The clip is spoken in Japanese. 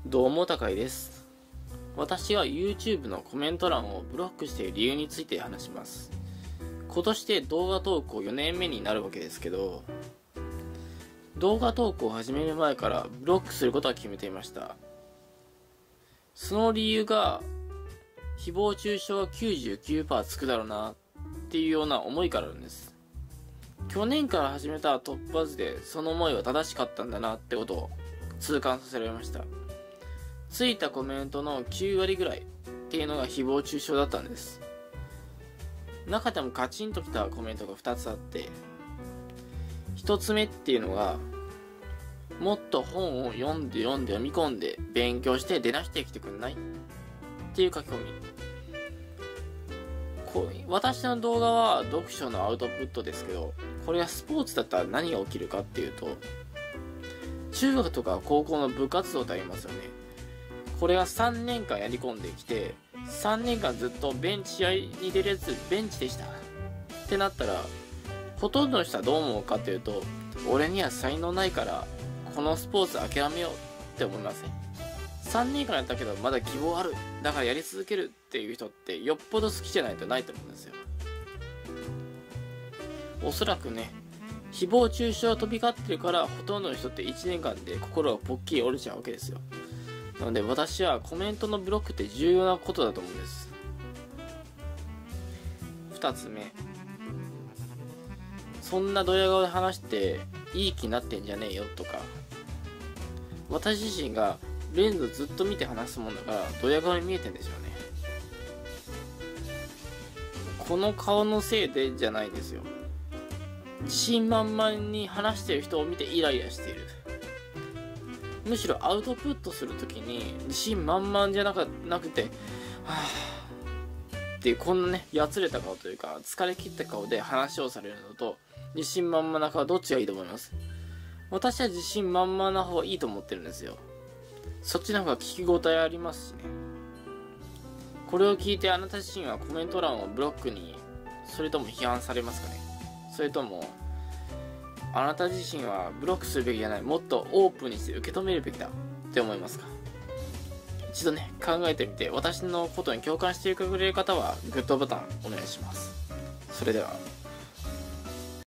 どうも高井です。私が YouTube のコメント欄をブロックしている理由について話します。今年で動画投稿4年目になるわけですけど、動画投稿を始める前からブロックすることは決めていました。その理由が、誹謗中傷が 99% つくだろうなっていうような思いからなんです。去年から始めた突発でその思いは正しかったんだなってことを痛感させられました。ついたコメントの9割ぐらいっていうのが誹謗中傷だったんです。中でもカチンときたコメントが2つあって、1つ目っていうのが、もっと本を読んで読み込んで勉強して出してきてくんないっていう書き込み。私の動画は読書のアウトプットですけど、これがスポーツだったら何が起きるかっていうと、中学とか高校の部活動ってありますよね。これが3年間やり込んできて、3年間ずっと試合に出れずベンチでしたってなったら、ほとんどの人はどう思うかっていうと、俺には才能ないからこのスポーツ諦めようって思いません？3年間やったけどまだ希望ある、だからやり続けるっていう人ってよっぽど好きじゃないとないと思うんですよ。おそらくね、誹謗中傷が飛び交ってるからほとんどの人って1年間で心がポッキリ折れちゃうわけですよ。なので私はコメントのブロックって重要なことだと思うんです。2つ目、そんなドヤ顔で話していい気になってんじゃねえよとか、私自身がレンズずっと見て話すもんだからドヤ顔に見えてんでしょうね。この顔のせいでじゃないですよ。自信満々に話してる人を見てイライラしている。むしろアウトプットするときに自信満々じゃなくて、はぁっていうこんなね、やつれた顔というか疲れ切った顔で話をされるのと、自信満々な顔どっちがいいと思います？私は自信満々な方がいいと思ってるんですよ。そっちの方が聞き応えありますしね。これを聞いてあなた自身はコメント欄をブロックに、それとも批判されますかね？それともあなた自身はブロックするべきじゃない、もっとオープンにして受け止めるべきだって思いますか？一度ね、考えてみて、私のことに共感してくれる方はグッドボタンお願いします。それでは。